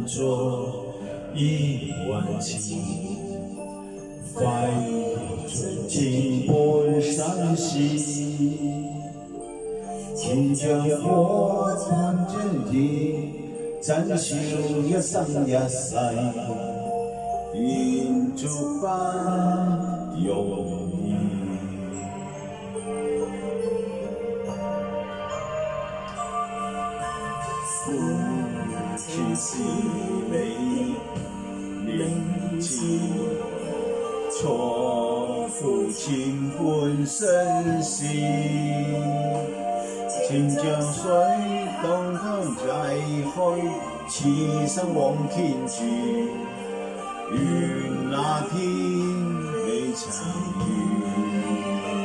作一万情，快准情本善心，请将火传真谛，暂修一生一世，愿足不容易。 全是你名字，错付千般身事，请将水当汤仔去，此生往天住，愿那天未曾遇。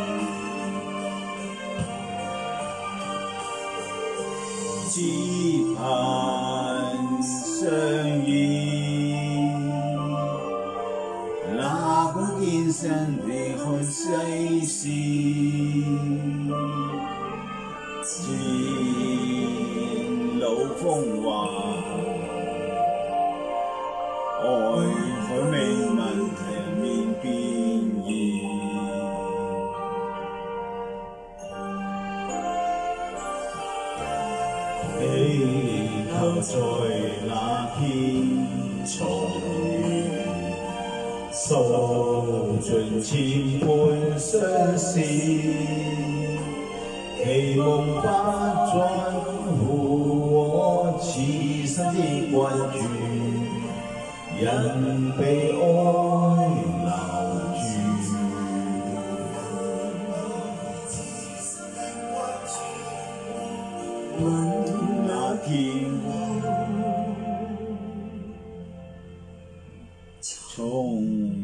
只盼相遇，那个见身离开世事，前路风华，爱海命运人面变异。 祈求在那天重遇，訴盡千般相思，期望不再苦我此生的關注，人被愛留住。 那天重。